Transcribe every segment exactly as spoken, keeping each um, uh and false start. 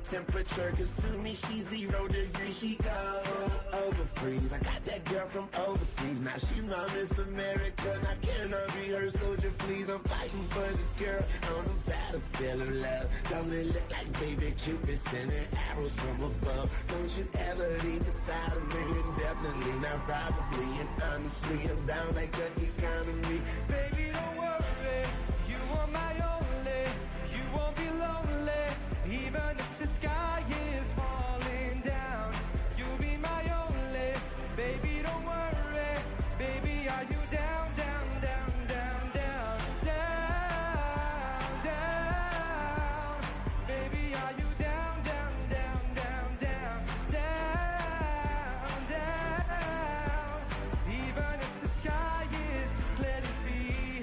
temperature, cause to me she's zero degrees. She go over freeze. I got that girl from overseas. Now she's my Miss America. Now can I be her soldier, please? I'm fighting for this girl on the battlefield of love. Don't it look like baby Cupid sending arrows from above? Don't you ever leave the side of me, indefinitely, not probably. And honestly, I'm down like the economy. Baby, don't worry, you are my only. You won't be lonely, even if the sky is falling down. You'll be my only. Baby, don't worry, baby, are you down, down, down, down, down, down, down? Baby, are you down, down, down, down, down, down, down? Even if the sky is, just let it be.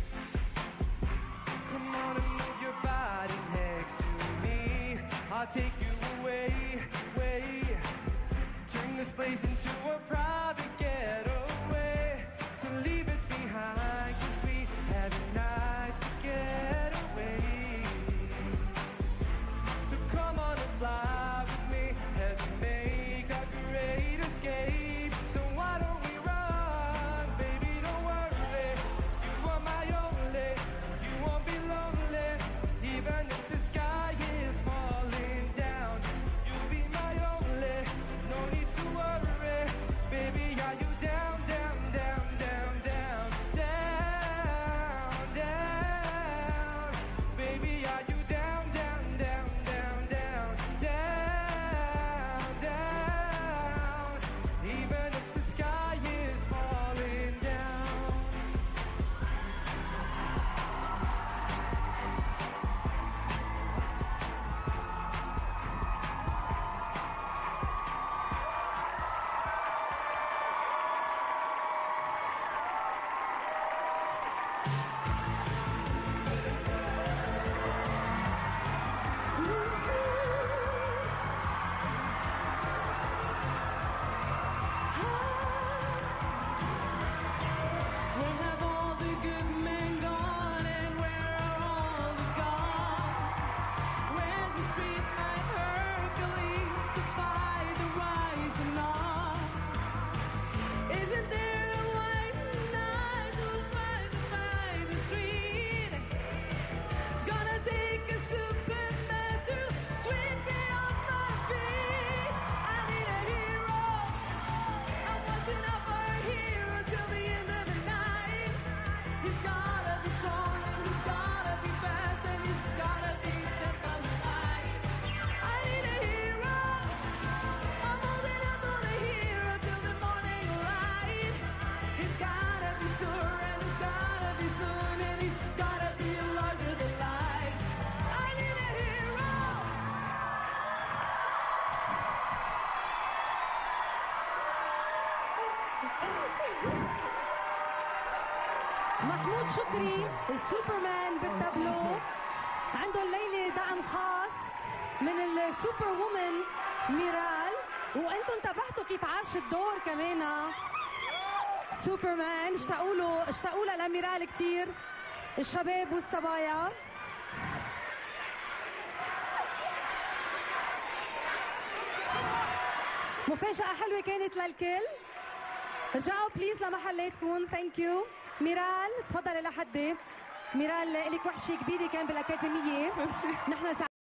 Come on and move your body next to me. I'll take you away, way. Turn this place into a private getaway. So leave it behind, cause we have a night to get away. So come on and fly with me as we make our great escape. So why don't we run, baby, don't worry. You are my only, you won't be lonely, even if the sky is falling down. You'll be my only, no need to worry. Baby, are you down, down, down, down, down, down, down? Baby, are you down, down, down, down, down, down, down? Even if the sky is falling down. Where have all the good men gone, and where are all the gods? Where's the street fight Hercules to fight the rising odds? Isn't there a white knight who'll fight by the street? It's gonna take a Superman to sweep me off my feet. I need a hero. I'm watching out for a hero till the end of the night. He's gotta be strong, and he's gotta be fast, and he's gotta be just my life. I need a hero. I'm holding out for the hero till the morning light. He's gotta be sure, and he's gotta be soon, and he's gotta be larger than life. I need a hero. محمود شكري السوبرمان بالتابلو عنده الليلة دعم خاص من السوبر وومن ميرال. وانتم انتبهتوا كيف عاش الدور كمان سوبرمان. اشتاقوا له اشتاقوا لها لميرال كتير الشباب والصبايا. مفاجأة حلوة كانت للكل. رجعوا بليز لمحلاتكم. ثانك يو. ميرال تفضلي لحدي. ميرال لك وحشة كبيرة كان بالأكاديمية. نحن